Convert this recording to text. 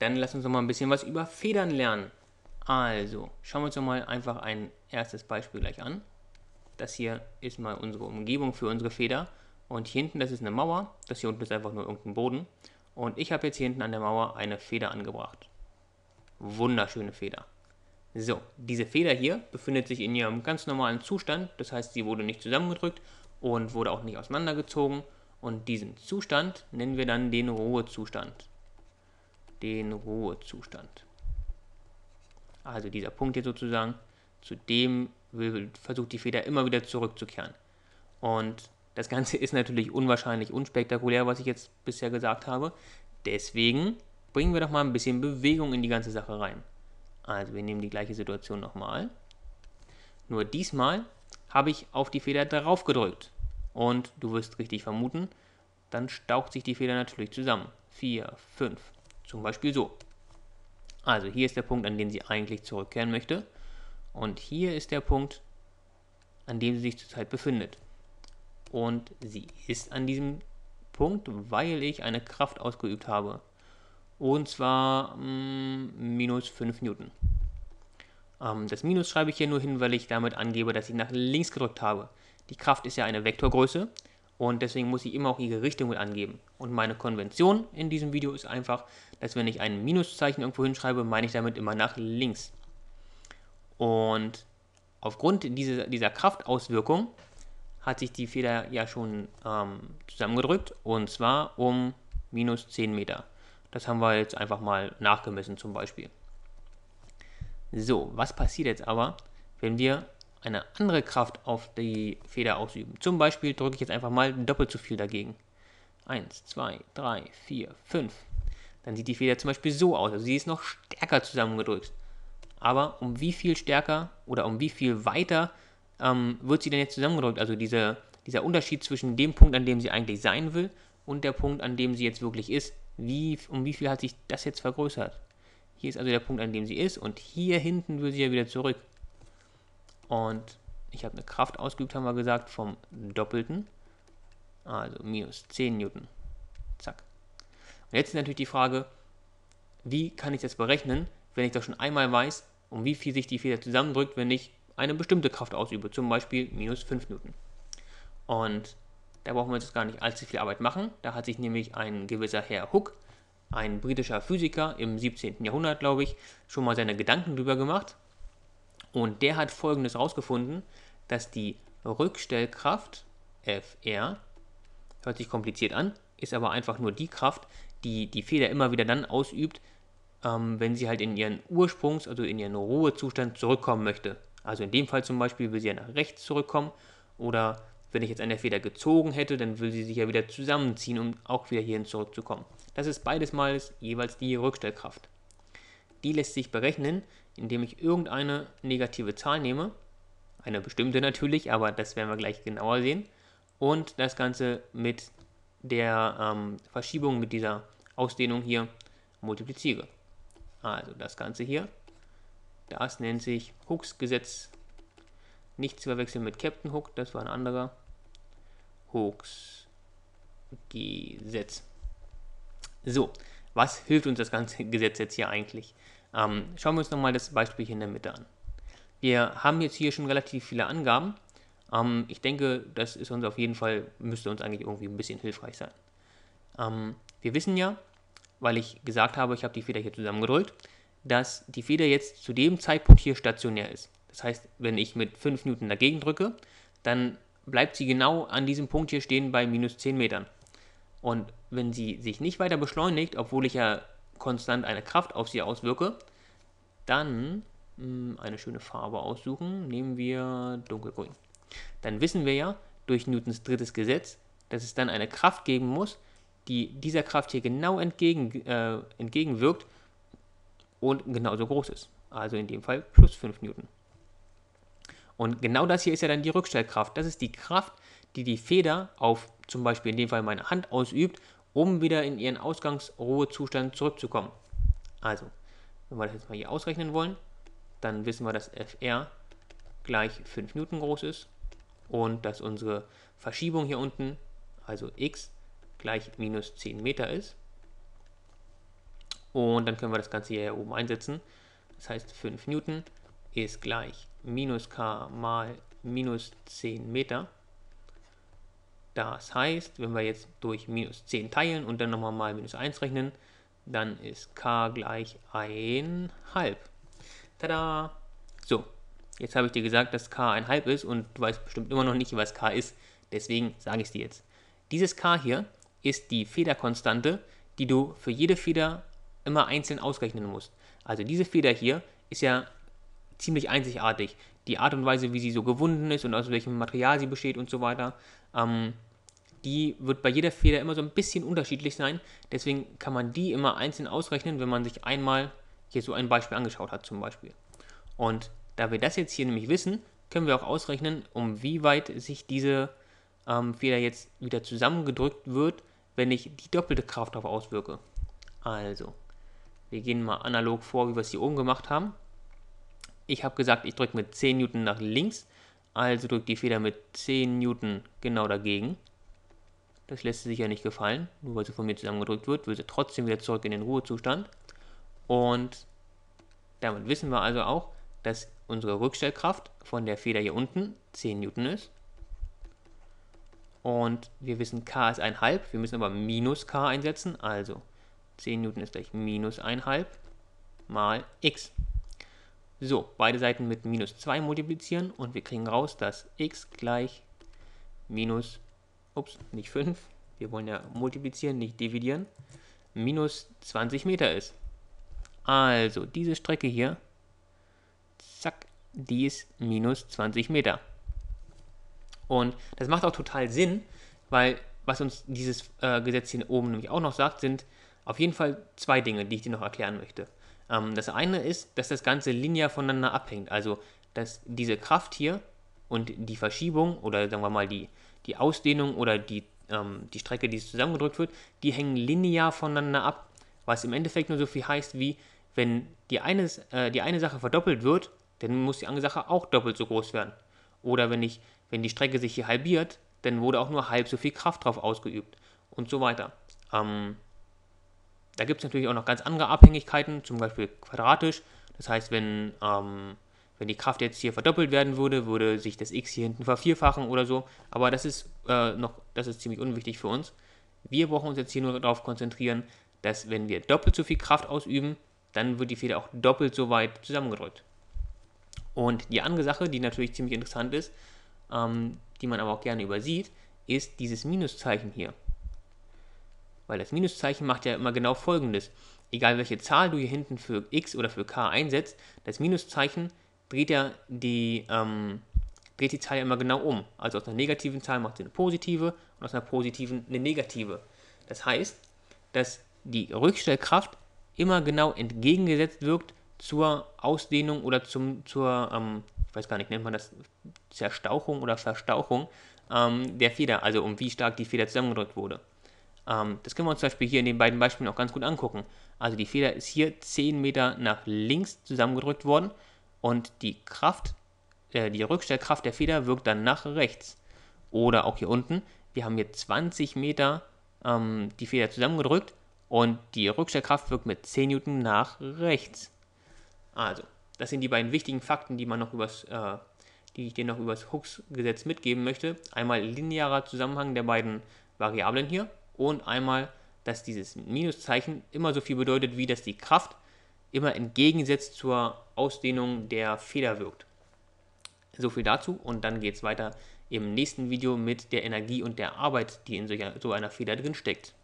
dann lass uns noch mal ein bisschen was über Federn lernen. Also, schauen wir uns doch mal einfach ein erstes Beispiel gleich an. Das hier ist mal unsere Umgebung für unsere Feder. Und hier hinten, das ist eine Mauer. Das hier unten ist einfach nur irgendein Boden. Und ich habe jetzt hier hinten an der Mauer eine Feder angebracht. Wunderschöne Feder. So, diese Feder hier befindet sich in ihrem ganz normalen Zustand. Das heißt, sie wurde nicht zusammengedrückt und wurde auch nicht auseinandergezogen. Und diesen Zustand nennen wir dann den Ruhezustand. Den Ruhezustand. Also dieser Punkt hier sozusagen, zu dem versucht die Feder immer wieder zurückzukehren. Und das Ganze ist natürlich unwahrscheinlich unspektakulär, was ich jetzt bisher gesagt habe. Deswegen bringen wir doch mal ein bisschen Bewegung in die ganze Sache rein. Also wir nehmen die gleiche Situation nochmal. Nur diesmal habe ich auf die Feder drauf gedrückt. Und du wirst richtig vermuten, dann staucht sich die Feder natürlich zusammen. 4, 5, zum Beispiel so. Also hier ist der Punkt, an den sie eigentlich zurückkehren möchte. Und hier ist der Punkt, an dem sie sich zurzeit befindet. Und sie ist an diesem Punkt, weil ich eine Kraft ausgeübt habe. Und zwar minus 5 Newton. Das Minus schreibe ich hier nur hin, weil ich damit angebe, dass ich nach links gedrückt habe. Die Kraft ist ja eine Vektorgröße und deswegen muss ich immer auch ihre Richtung mit angeben. Und meine Konvention in diesem Video ist einfach, dass wenn ich ein Minuszeichen irgendwo hinschreibe, meine ich damit immer nach links. Und aufgrund dieser Kraftauswirkung hat sich die Feder ja schon zusammengedrückt und zwar um minus 10 Meter. Das haben wir jetzt einfach mal nachgemessen zum Beispiel. So, was passiert jetzt aber, wenn wir eine andere Kraft auf die Feder ausüben? Zum Beispiel drücke ich jetzt einfach mal doppelt so viel dagegen. 1, 2, 3, 4, 5. Dann sieht die Feder zum Beispiel so aus. Also sie ist noch stärker zusammengedrückt. Aber um wie viel stärker oder um wie viel weiter wird sie denn jetzt zusammengedrückt? Also dieser Unterschied zwischen dem Punkt, an dem sie eigentlich sein will und der Punkt, an dem sie jetzt wirklich ist. Um wie viel hat sich das jetzt vergrößert? Hier ist also der Punkt, an dem sie ist und hier hinten will sie ja wieder zurück. Und ich habe eine Kraft ausgeübt, haben wir gesagt, vom Doppelten. Also minus 10 Newton. Zack. Und jetzt ist natürlich die Frage, wie kann ich das berechnen, wenn ich doch schon einmal weiß, um wie viel sich die Feder zusammendrückt, wenn ich eine bestimmte Kraft ausübe, zum Beispiel minus 5 Newton. Und da brauchen wir jetzt gar nicht allzu viel Arbeit machen. Da hat sich nämlich ein gewisser Herr Hooke, ein britischer Physiker im 17. Jahrhundert, glaube ich, schon mal seine Gedanken drüber gemacht. Und der hat Folgendes herausgefunden, dass die Rückstellkraft, Fr, hört sich kompliziert an, ist aber einfach nur die Kraft, die die Feder immer wieder dann ausübt, wenn sie halt in ihren Ursprungs-, also in ihren Ruhezustand zurückkommen möchte. Also in dem Fall zum Beispiel will sie ja nach rechts zurückkommen oder wenn ich jetzt an der Feder gezogen hätte, dann will sie sich ja wieder zusammenziehen, um auch wieder hierhin zurückzukommen. Das ist beides mal jeweils die Rückstellkraft. Die lässt sich berechnen, indem ich irgendeine negative Zahl nehme, eine bestimmte natürlich, aber das werden wir gleich genauer sehen, und das Ganze mit der Verschiebung, mit dieser Ausdehnung hier multipliziere. Also das Ganze hier, das nennt sich Hookes Gesetz, nicht zu verwechseln mit Captain Hook, das war ein anderer. Hookes Gesetz. So, was hilft uns das ganze Gesetz jetzt hier eigentlich? Schauen wir uns nochmal das Beispiel hier in der Mitte an. Wir haben jetzt hier schon relativ viele Angaben. Ich denke, das ist uns auf jeden Fall, müsste uns eigentlich irgendwie ein bisschen hilfreich sein. Wir wissen ja, weil ich gesagt habe, ich habe die Feder hier zusammengedrückt, dass die Feder jetzt zu dem Zeitpunkt hier stationär ist. Das heißt, wenn ich mit 5 Newton dagegen drücke, dann bleibt sie genau an diesem Punkt hier stehen bei minus 10 Metern. Und wenn sie sich nicht weiter beschleunigt, obwohl ich ja konstant eine Kraft auf sie auswirke, dann eine schöne Farbe aussuchen, nehmen wir dunkelgrün. Dann wissen wir ja durch Newtons drittes Gesetz, dass es dann eine Kraft geben muss, die dieser Kraft hier genau entgegenwirkt und genauso groß ist. Also in dem Fall plus 5 Newton. Und genau das hier ist ja dann die Rückstellkraft. Das ist die Kraft, die die Feder auf zum Beispiel in dem Fall meine Hand ausübt, um wieder in ihren Ausgangsruhezustand zurückzukommen. Also, wenn wir das jetzt mal hier ausrechnen wollen, dann wissen wir, dass Fr gleich 5 Newton groß ist und dass unsere Verschiebung hier unten, also x, gleich minus 10 Meter ist. Und dann können wir das Ganze hier oben einsetzen. Das heißt, 5 Newton ist gleich minus k mal minus 10 Meter. Das heißt, wenn wir jetzt durch minus 10 teilen und dann nochmal mal minus 1 rechnen, dann ist k gleich 1,5. Tada! So, jetzt habe ich dir gesagt, dass k 1,5 ist und du weißt bestimmt immer noch nicht, was k ist. Deswegen sage ich es dir jetzt. Dieses k hier ist die Federkonstante, die du für jede Feder immer einzeln ausrechnen musst. Also diese Feder hier ist ja ziemlich einzigartig. Die Art und Weise, wie sie so gewunden ist und aus welchem Material sie besteht und so weiter, die wird bei jeder Feder immer so ein bisschen unterschiedlich sein. Deswegen kann man die immer einzeln ausrechnen, wenn man sich einmal hier so ein Beispiel angeschaut hat zum Beispiel. Und da wir das jetzt hier nämlich wissen, können wir auch ausrechnen, um wie weit sich diese Feder jetzt wieder zusammengedrückt wird, wenn ich die doppelte Kraft darauf auswirke. Also, wir gehen mal analog vor, wie wir es hier oben gemacht haben. Ich habe gesagt, ich drücke mit 10 Newton nach links, also drückt die Feder mit 10 Newton genau dagegen. Das lässt sie sich ja nicht gefallen, nur weil sie von mir zusammengedrückt wird, will sie trotzdem wieder zurück in den Ruhezustand. Und damit wissen wir also auch, dass unsere Rückstellkraft von der Feder hier unten 10 Newton ist. Und wir wissen, k ist 1,5, wir müssen aber minus k einsetzen, also 10 Newton ist gleich minus 1,5 mal x. So, beide Seiten mit minus 2 multiplizieren und wir kriegen raus, dass x gleich minus, nicht 5, wir wollen ja multiplizieren, nicht dividieren, minus 20 Meter ist. Also, diese Strecke hier, zack, die ist minus 20 Meter. Und das macht auch total Sinn, weil was uns dieses Gesetz hier oben nämlich auch noch sagt, sind auf jeden Fall zwei Dinge, die ich dir noch erklären möchte. Das eine ist, dass das Ganze linear voneinander abhängt. Also, dass diese Kraft hier und die Verschiebung oder sagen wir mal die Ausdehnung oder die Strecke, die zusammengedrückt wird, die hängen linear voneinander ab. Was im Endeffekt nur so viel heißt wie, wenn die eine Sache verdoppelt wird, dann muss die andere Sache auch doppelt so groß werden. Oder wenn die Strecke sich hier halbiert, dann wurde auch nur halb so viel Kraft drauf ausgeübt und so weiter. Da gibt es natürlich auch noch ganz andere Abhängigkeiten, zum Beispiel quadratisch. Das heißt, wenn die Kraft jetzt hier verdoppelt werden würde, würde sich das x hier hinten vervierfachen oder so. Aber das ist ziemlich unwichtig für uns. Wir brauchen uns jetzt hier nur darauf konzentrieren, dass wenn wir doppelt so viel Kraft ausüben, dann wird die Feder auch doppelt so weit zusammengedrückt. Und die andere Sache, die natürlich ziemlich interessant ist, die man aber auch gerne übersieht, ist dieses Minuszeichen hier. Weil das Minuszeichen macht ja immer genau Folgendes. Egal welche Zahl du hier hinten für x oder für k einsetzt, das Minuszeichen dreht die Zahl ja immer genau um. Also aus einer negativen Zahl macht sie eine positive und aus einer positiven eine negative. Das heißt, dass die Rückstellkraft immer genau entgegengesetzt wirkt zur Ausdehnung oder zur, ich weiß gar nicht, nennt man das Zerstauchung oder Verstauchung der Feder, also um wie stark die Feder zusammengedrückt wurde. Das können wir uns zum Beispiel hier in den beiden Beispielen auch ganz gut angucken. Also die Feder ist hier 10 Meter nach links zusammengedrückt worden und die Rückstellkraft der Feder wirkt dann nach rechts. Oder auch hier unten, wir haben hier 20 Meter die Feder zusammengedrückt und die Rückstellkraft wirkt mit 10 Newton nach rechts. Also, das sind die beiden wichtigen Fakten, die ich dir noch über das Hooke's-Gesetz mitgeben möchte. Einmal linearer Zusammenhang der beiden Variablen hier und einmal, dass dieses Minuszeichen immer so viel bedeutet, wie dass die Kraft immer entgegengesetzt zur Ausdehnung der Feder wirkt. So viel dazu und dann geht es weiter im nächsten Video mit der Energie und der Arbeit, die in so einer Feder drin steckt.